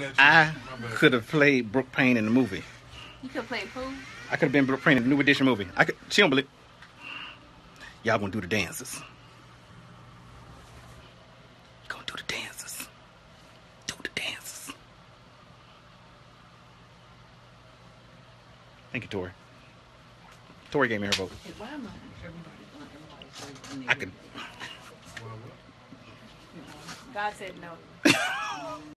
I could have played Brooke Payne in the movie. You could play who? I could have been Brooke Payne in the New Edition movie. She don't believe. Y'all gonna do the dances. Gonna do the dances. Do the dances. Thank you, Tori. Tori gave me her vote. Why am I could. God said no.